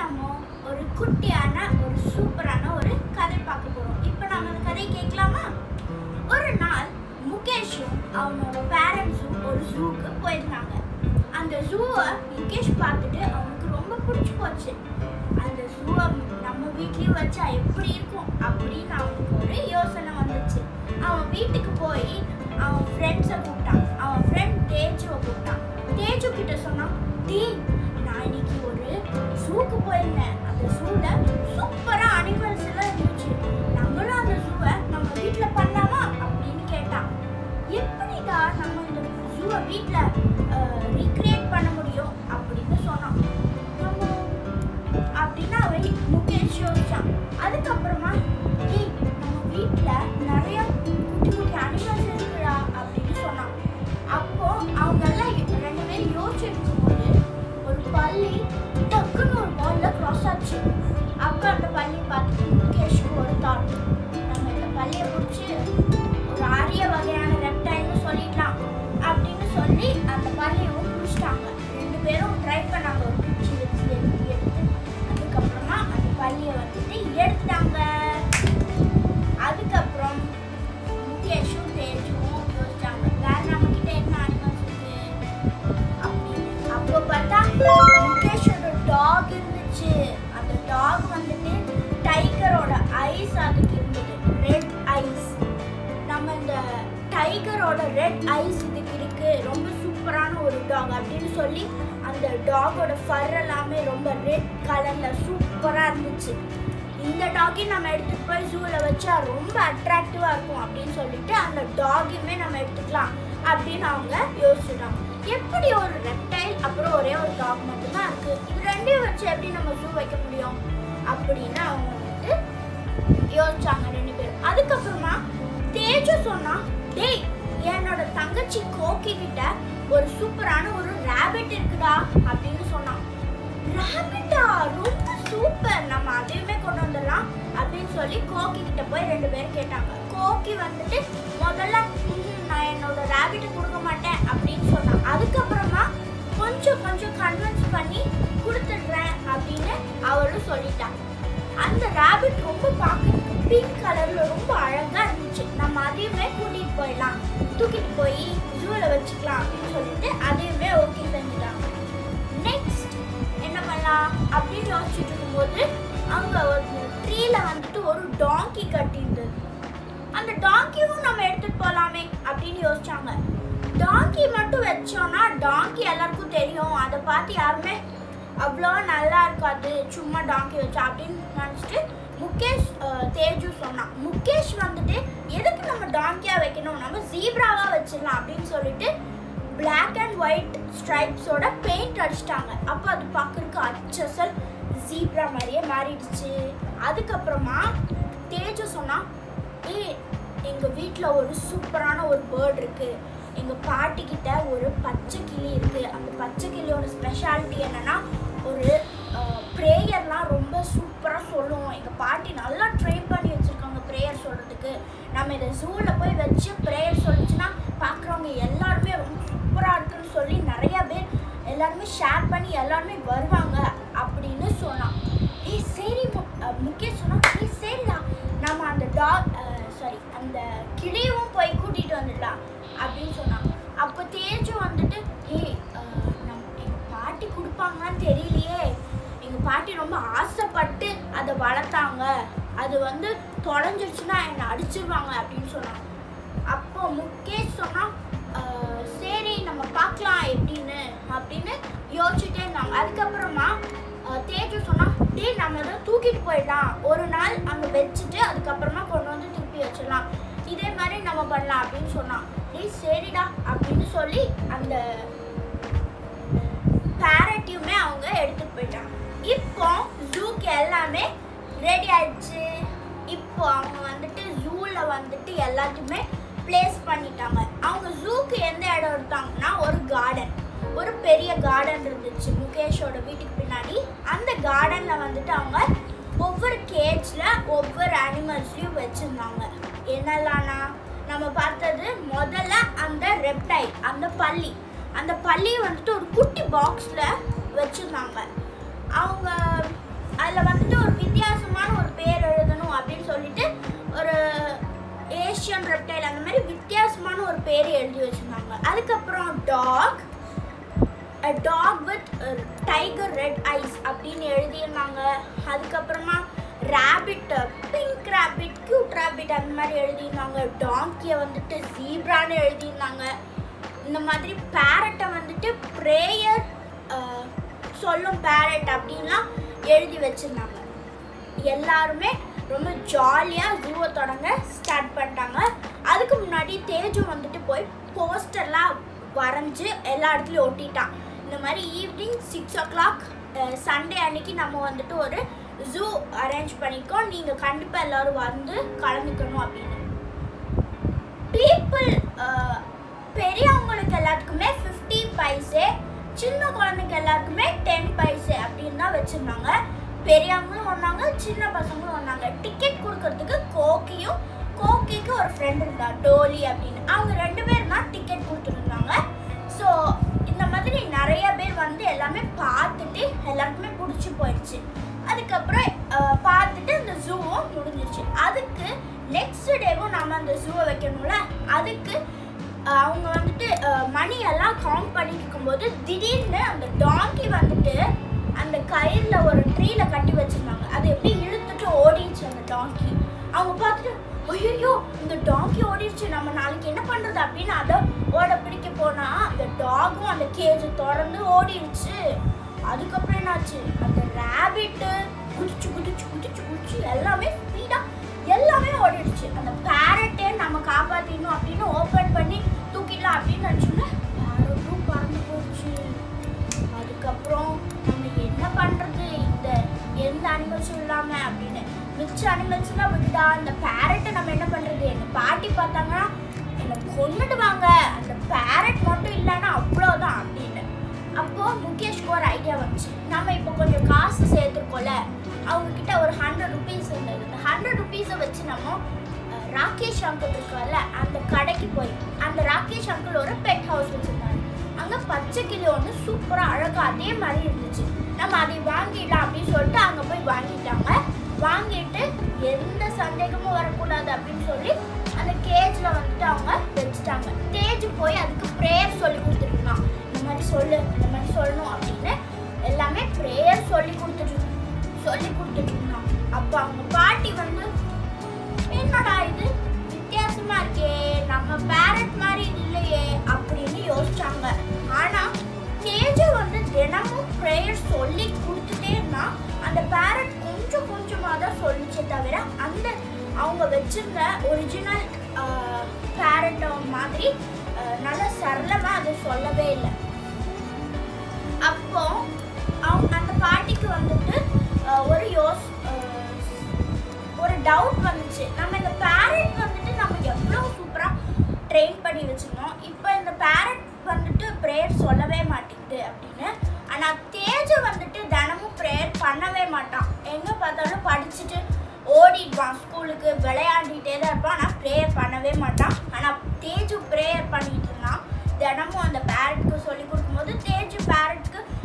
நம்ம ஒரு குட்டியான ஒரு சூப்பரான ஒரு கதை பார்க்க போறோம். இப்போ நாம அந்த கதை கேட்கலாமா? ஒரு நாள் முகேஷும் அவனோட பேரண்ட்ஸும் ஒரு ஜூக்கு போயிருந்தாங்க. அந்த ஜூவை முகேஷ் பார்த்துட்டு அவனுக்கு ரொம்ப பிடிச்சி போச்சு. அந்த ஜூவை நம்ம வீட்லயும் வச்சா எப்படி இருக்கும் அப்படின்னு அவனுக்கு ஒரு யோசனை வந்துச்சு. அவன் வீட்டுக்கு போய் அவன் ஃப்ரெண்ட்ஸை கூப்பிட்டான். அவன் ஃப்ரெண்ட் தேஜுவை கூப்பிட்டான். தேஜு கிட்ட சொன்னான், நான் இன்னைக்கு ஒரு ஜூக்கு போயிருந்தேன். அந்த ஜூல சூப்பரா அனிமல்ஸ் எல்லாம் இருந்துச்சு. நம்மளும் அந்த ஜூவை நம்ம வீட்டுல பண்ணலாமா அப்படின்னு கேட்டான். எப்படிடா நம்ம இந்த ஜூவை வீட்டுல ரீக்ரியேட் பண்ண முடியும் அப்படின்னு சொன்னான். அப்படின்னா அவன் முகேஷ் யோசிச்சான். அதுக்கப்புறமா நம்ம வீட்டுல நிறைய குட்டி குட்டி அனிமல்ஸ் இருக்குடா அப்படின்னு சொன்னான். அப்போ அவங்க எல்லாம் 2 பேரும் யோசிச்சு ஒரு பள்ளி டக்குன்னு ஒரு பால்ல கிராஸ் ஆச்சு. அப்ப அந்த பள்ளியை பார்த்துட்டு முகேஷ்க்கு ஒரு தாட், நம்ம இந்த பள்ளியை பிடிச்சி ஒரு அரிய வகையான ரெப்டைல்னு சொல்லிடலாம் அப்படின்னு சொல்லி அந்த பள்ளியும் பிடிச்சிட்டாங்க. 2 பேரும் ட்ரை பண்ணாங்க. ஒரு குச்சி வச்சு எடுத்து அதுக்கப்புறமா அந்த பள்ளியை வந்துட்டு எடுத்துட்டாங்க. அதுக்கப்புறம் முகேஷும் தேஜுவும் யோசிச்சாங்க, வேற நம்ம கிட்ட என்ன அனிமல்ஸ் இருக்கு அப்படின்னு. அப்போ பார்த்தா முகேஷோட டாக் இருந்துச்சு. அந்த டாக் வந்துட்டு டைகரோட ஐஸ் அதுக்கு இருந்தது, ரெட் ஐஸ். நம்ம இந்த டைகரோட ரெட் ஐஸ் இதுக்கு இருக்கு, ரொம்ப சூப்பரான ஒரு டாக் அப்படின்னு சொல்லி அந்த டாகோட ஃபர் எல்லாமே ரொம்ப ரெட் கலர்ல சூப்பரா இருந்துச்சு. இந்த டாகையும் நம்ம எடுத்துட்டு போய் ஜூல வச்சா ரொம்ப அட்ராக்டிவா இருக்கும் அப்படின்னு சொல்லிட்டு அந்த டாகையுமே நம்ம எடுத்துக்கலாம் அப்படின்னு அவங்க யோசிச்சுட்டாங்க. எப்படி ஒரு ரெப்டைல் அப்புறம் ஒரே ஒரு டாக் மட்டும்தான் இருக்கு, இது 2ஐயும் வச்சு எப்படி நம்ம ஜூ வைக்க முடியும் அப்படின்னு அவங்க வந்துட்டு யோசிச்சாங்க 2 பேரும். அதுக்கப்புறமா தேஜு சொன்னா, என்னோட தங்கச்சி கோக்கி கிட்ட ஒரு சூப்பரான ஒரு ராபிட் இருக்குடா அப்படின்னு சொன்னான். ராபிட்டா, ரொம்ப சூப்பர், நம்ம அதையுமே கொண்டு வந்துடலாம் அப்படின்னு சொல்லி கோக்கி கிட்ட போய் 2 பேரும் கேட்டாங்க. கோக்கி வந்துட்டு முதல்ல நான் என்னோட ராபிட்டை கொடுக்க மாட்டேன் அப்படின்னு சொன்னான். அதுக்கப்புறமா கொஞ்சம் கன்வின்ஸ் பண்ணி கொடுத்துடுறேன் அப்படின்னு அவளும் சொல்லிட்டான். அந்த ராபிட் ரொம்ப பார்க்கறதுக்கு பிங்க் கலர்ல ரொம்ப அழகா இருந்துச்சு. நம்ம அதையுமே கூட்டிட்டு போயிடலாம், தூக்கிட்டு போய் ஜூல வச்சுக்கலாம் அப்படின்னு சொல்லிட்டு அதையுமே ஓகே செஞ்சுட்டாங்க. நெக்ஸ்ட் என்ன பண்ணலாம் அப்படின்னு யோசிச்சுட்டு இருக்கும்போது அங்க ஒரு ட்ரீல வந்துட்டு ஒரு டாங்கி கட்டியிருந்தது. அந்த டாங்கியும் நம்ம எடுத்துட்டு போகலாமே அப்படின்னு யோசிச்சாங்க. டாங்கி மட்டும் வச்சோம்னா டாங்கி எல்லாருக்கும் தெரியும், அதை பார்த்து யாருமே அவ்வளோ நல்லா இருக்காது, சும்மா டாங்கி வச்சா அப்படின்னு நினச்சிட்டு முகேஷ் தேஜு சொன்னான். முகேஷ் வந்துட்டு எதுக்கு நம்ம டாங்கியா வைக்கணும், நம்ம ஜீப்ராவா வச்சிடலாம் அப்படின்னு சொல்லிட்டு பிளாக் அண்ட் ஒயிட் ஸ்ட்ரைப்ஸோட பெயிண்ட் அடிச்சிட்டாங்க. அப்போ அது பார்க்கறதுக்கு அச்சசல் ஜீப்ரா மாதிரியே மாறிடுச்சு. அதுக்கப்புறமா தேஜு சொன்னா, எங்கள் வீட்டில் ஒரு சூப்பரான ஒரு பேர்ட் இருக்குது, எங்கள் பாட்டிக்கிட்ட ஒரு பச்சை கிளி இருக்குது. அந்த பச்சை கிளியோட ஸ்பெஷாலிட்டி என்னென்னா ஒரு ப்ரேயர்லாம் ரொம்ப சூப்பராக சொல்லும். எங்கள் பாட்டி நல்லா ட்ரெயின் பண்ணி வச்சுருக்காங்க ப்ரேயர் சொல்கிறதுக்கு. நம்ம இதை ஜூவில் போய் வச்சு ப்ரேயர் சொல்லிச்சுன்னா பார்க்குறவங்க எல்லாருமே ரொம்ப சூப்பராக இருக்குன்னு சொல்லி நிறையா பேர் எல்லாருமே ஷேர் பண்ணி எல்லாருமே வருவாங்க அப்படின்னு சொன்னான். சரி முகேஷ் சொன்னா, சரிடா நம்ம அந்த அந்த கிளியும் போய் கூட்டிகிட்டு வந்துடலாம் அப்படின்னு சொன்னான். அப்போ தேஜு வந்துட்டு எங்கள் பாட்டி கொடுப்பாங்கன்னு தெரியலையே, எங்கள் பாட்டி ரொம்ப ஆசைப்பட்டு அதை வளர்த்தாங்க, அது வந்து தொலைஞ்சிருச்சுன்னா என்னை அடிச்சிருவாங்க அப்படின்னு சொன்னாங்க. அப்போ முகேஷ் சொன்னா, சரி நம்ம பார்க்கலாம் அப்படின்னு யோசிச்சுட்டே இருந்தாங்க. அதுக்கப்புறமா தேஜு சொன்னா, நம்ம அதை தூக்கிட்டு போயிடலாம், ஒரு நாள் அங்கே வச்சுட்டு அதுக்கப்புறமா கொண்டு வந்து திருப்பி வச்சிடலாம், இதே மாதிரி நம்ம பண்ணலாம் அப்படின்னு சொன்னான். சரிடா அப்படின்னு சொல்லி அந்த பேரட்டையுமே அவங்க எடுத்துட்டு போயிட்டாங்க. இப்போ ஜூக்கு எல்லாமே ரெடி ஆயிடுச்சு. இப்போ அவங்க வந்துட்டு ஜூல வந்துட்டு எல்லாத்தையுமே பிளேஸ் பண்ணிட்டாங்க. அவங்க ஜூக்கு எந்த இடம் எடுத்தாங்கன்னா ஒரு கார்டன், ஒரு பெரிய கார்டன் இருந்துச்சு முகேஷோட வீட்டுக்கு பின்னாடி. அந்த கார்டன்ல வந்துட்டு அவங்க ஒவ்வொரு கேஜ்ல ஒவ்வொரு அனிமல்ஸையும் வச்சிருந்தாங்க. என்னெல்லாம்னா நம்ம பார்த்தது முதல்ல அந்த ரெப்டைல், அந்த பள்ளியை வந்துட்டு ஒரு குட்டி பாக்ஸ்ல வச்சிருந்தாங்க. அவங்க அதில் வந்துட்டு ஒரு வித்தியாசமான ஒரு பேர் எழுதணும் அப்படின்னு சொல்லிட்டு ஒரு ஏஷியன் ரெப்டைல் அந்த மாதிரி வித்தியாசமான ஒரு பேர் எழுதி வச்சுருந்தாங்க. அதுக்கப்புறம் dog, a dog with tiger red eyes அப்படின்னு எழுதியிருந்தாங்க. அதுக்கப்புறமா rabbit, pink rabbit, cute rabbit அந்த மாதிரி எழுதியிருந்தாங்க. டாங்கியை வந்துட்டு ஜீப்ரான்னு எழுதியிருந்தாங்க. இந்த மாதிரி பேரட்டை வந்துட்டு ப்ரேயர் சொல்லும் பேரட் அப்படின்லாம் எழுதி வச்சுருந்தாங்க. எல்லாருமே ரொம்ப ஜாலியாக ஜூவை தொடங்க ஸ்டார்ட் பண்ணிட்டாங்க. அதுக்கு முன்னாடி தேஜு வந்துட்டு போய் போஸ்டர்லாம் வரைஞ்சி எல்லா இடத்துலையும் ஒட்டிட்டான். இந்த மாதிரி ஈவினிங் 6 o'clock சண்டே அன்னைக்கு நம்ம வந்துட்டு ஒரு ஜூ அரேஞ்ச் பண்ணிக்கோம், நீங்கள் கண்டிப்பாக எல்லோரும் வந்து கலந்துக்கணும் அப்படின்னு. பீப்புள் பெரியவங்களுக்கு எல்லாத்துக்குமே 50 பைசே, சின்ன குழந்தைங்க எல்லாருக்குமே 10 பைசே அப்படின்னு தான் வச்சுருந்தாங்க. பெரியவங்களும் வந்தாங்க, சின்ன பசங்களும் வந்தாங்க. டிக்கெட் கொடுக்கறதுக்கு கோக்கிக்கு ஒரு ஃப்ரெண்ட் இருந்தா, டோலி அப்படின்னு. அவங்க 2 பேர் தான் டிக்கெட் கொடுத்துருந்தாங்க. ஸோ இந்த மாதிரி நிறைய பேர் வந்து எல்லாமே பார்த்துட்டு எல்லாருக்குமே பிடிச்சி போயிடுச்சு. அதுக்கப்புறம் பார்த்துட்டு அந்த ஜூவும் முடிஞ்சிருச்சு. அதுக்கு நெக்ஸ்ட் டேவும் நம்ம அந்த ஜூவை வைக்கணும்ல, அதுக்கு அவங்க வந்துட்டு மணியெல்லாம் கவுண்ட் பண்ணிட்டு இருக்கும்போது திடீர்னு அந்த டாங்கி வந்துட்டு அந்த கயிறில் ஒரு ட்ரீல கட்டி வச்சுருந்தாங்க. அது எப்படி இழுத்துட்டு ஓடிடுச்சு அந்த டாங்கி. அவங்க பார்த்துட்டு ஐயோ இந்த டாங்கி ஓடிடுச்சு, நம்ம நாளைக்கு என்ன பண்ணுறது அப்படின்னு அதை ஓட பிடிக்க போனால் அந்த டாகும் அந்த கேஜை திறந்து ஓடிடுச்சு. அதுக்கப்புறம் என்னாச்சு, அந்த ரேபிட்டு குதிச்சு குதிச்சு குதிச்சு குதிச்சு எல்லாமே ஸ்பீடாக எல்லாமே ஓடிடுச்சு. அந்த பேரட்டே நம்ம காப்பாற்றிடணும் அப்படின்னு ஓப்பன் பண்ணி தூக்கிடலாம் அப்படின்னு நினச்சோன்னா பேரட்டும் பறந்து போச்சு. அதுக்கப்புறம் நம்ம என்ன பண்ணுறது, இந்த எந்த அனிமல்ஸும் இல்லாமல் அப்படின்னு மிச்ச அனிமல்ஸ்லாம் விட்டுட்டா அந்த பேரட்டை நம்ம என்ன பண்ணுறது. எங்கள் பாட்டி பார்த்தாங்கன்னா என்னை கொன்னுடுவாங்க, அந்த பேரட் மட்டும் இல்லைன்னா அவ்வளோதான் அப்படின்னு. அப்போது முகேஷ்க்கு ஒரு ஐடியா வந்துச்சு. நம்ம இப்போ கொஞ்சம் காசு சேர்த்துருக்கோம்ல, அவங்கக்கிட்ட ஒரு 100 rupees இருந்தது. இந்த 100 rupees வச்சு நம்ம ராகேஷ் அங்கிள் இருக்கார்ல அந்த கடைக்கு போய், அந்த ராகேஷ் அங்கிள் ஒரு பெட் ஹவுஸ் வச்சுருந்தாரு. அங்கே பச்சை கிளி ஒன்று சூப்பராக அழகாக அதே மாதிரி இருந்துச்சு. நம்ம அதை வாங்கிடலாம் அப்படின்னு சொல்லிட்டு அங்கே போய் வாங்கிட்டாங்க. வாங்கிட்டு எந்த சந்தேகமும் வரக்கூடாது அப்படின்னு சொல்லி அந்த கேஜில் வந்துட்டு அவங்க வச்சுட்டாங்க. தேஜு போய் அதுக்கு ப்ரேயர் சொல்லி கொடுத்துருக்கான். இந்த மாதிரி சொல்லணும் அப்படின்னு எல்லாமே ப்ரேயர் சொல்லி கொடுத்துட்டு இருந்தான். அப்போ அவங்க பாட்டி வந்து என்னடா இது வித்தியாசமா இருக்கே, நம்ம பேரட் மாதிரி இல்லையே அப்படின்னு யோசிச்சாங்க. ஆனா தேஜு வந்து தினமும் ப்ரேயர் சொல்லி கொடுத்துட்டே இருந்தா அந்த பேரட் கொஞ்சம் கொஞ்சமாக தான் சொல்லிச்சே தவிர அந்த அவங்க வச்சிருந்த ஒரிஜினல் பேரட் மாதிரி நல்லா சரளமாக அதை சொல்லவே இல்லை. அப்போ அவங்க அந்த பாட்டிக்கு வந்துட்டு ஒரு டவுட் வந்துச்சு. நம்ம இந்த பேரட் வந்துட்டு நம்ம எவ்வளோ சூப்பராக ட்ரெயின் பண்ணி வச்சுருந்தோம், இப்போ இந்த பேரட் வந்துட்டு ப்ரேயர் சொல்லவே மாட்டேங்குது அப்படின்னு. ஆனால் தேஜு வந்துட்டு தினமும் ப்ரேயர் பண்ணவே மாட்டான். எங்கே பார்த்தாலும் படிச்சுட்டு ஓடிடுவான், ஸ்கூலுக்கு விளையாடிட்டே தான் இருப்பான். ஆனால் ப்ரேயர் பண்ணவே மாட்டான். ஆனால் தேஜு ப்ரேயர் பண்ணிட்டு இருந்தான். தினமும் அந்த பேரட்க்கு சொல்லி கொடுக்கும்போது தேஜு பேரட்க்கு